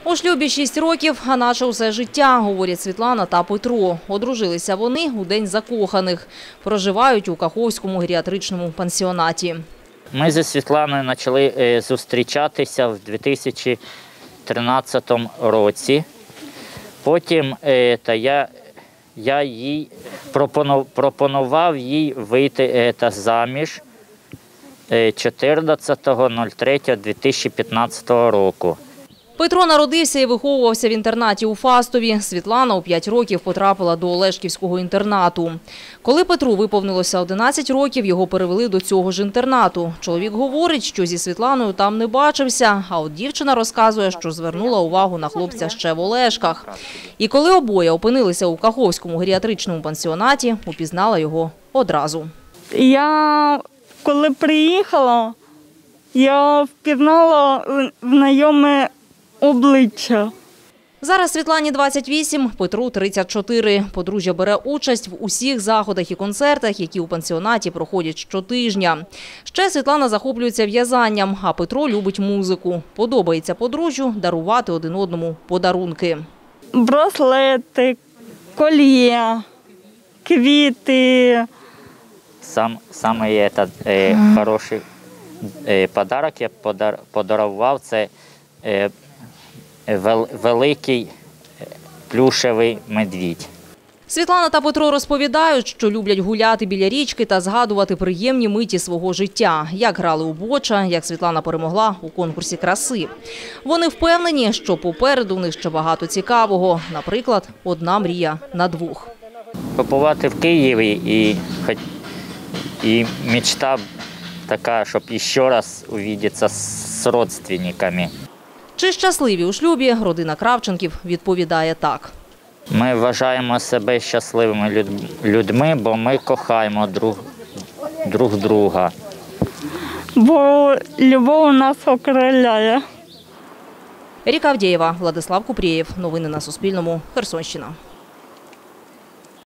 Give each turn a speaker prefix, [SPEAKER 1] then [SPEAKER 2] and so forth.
[SPEAKER 1] У шлюбі 6 років, а наче усе життя, говорять Світлана та Петро. Одружилися вони у День закоханих. Проживають у Каховському геріатричному пансіонаті.
[SPEAKER 2] Ми зі Світланою почали зустрічатися в 2013 році. Потім я їй пропонував їй вийти заміж 14.03.2015 року.
[SPEAKER 1] Петро народився і виховувався в інтернаті у Фастові. Світлана у 5 років потрапила до Олешківського інтернату. Коли Петру виповнилося 11 років, його перевели до цього ж інтернату. Чоловік говорить, що зі Світланою там не бачився, а от дівчина розказує, що звернула увагу на хлопця ще в Олешках. І коли обоє опинилися у Каховському геріатричному пансіонаті, упізнала його одразу.
[SPEAKER 3] Я, коли приїхала, я впізнала знайоме обличчя.
[SPEAKER 1] Зараз Світлані 28, Петру 34. Подружжя бере участь в усіх заходах і концертах, які у пансіонаті проходять щотижня. Ще Світлана захоплюється в'язанням, а Петро любить музику. Подобається подружжю дарувати один одному подарунки.
[SPEAKER 3] Браслети, кольє, квіти.
[SPEAKER 2] Саме хороший подарок я подарував – це великий плюшевий медвідь.
[SPEAKER 1] Світлана та Петро розповідають, що люблять гуляти біля річки та згадувати приємні миті свого життя. Як грали у боча, як Світлана перемогла у конкурсі краси. Вони впевнені, що попереду в них ще багато цікавого. Наприклад, одна мрія на двох.
[SPEAKER 2] Побувати в Києві і мечта така, щоб ще раз побачитися з родственниками.
[SPEAKER 1] Чи щасливі у шлюбі, родина Кравченків відповідає так.
[SPEAKER 2] Ми вважаємо себе щасливими людьми, бо ми кохаємо друг друга.
[SPEAKER 3] Бо любов нас окриляє.
[SPEAKER 1] Еріка Авдєєва, Владислав Купрієв. Новини на Суспільному. Херсонщина.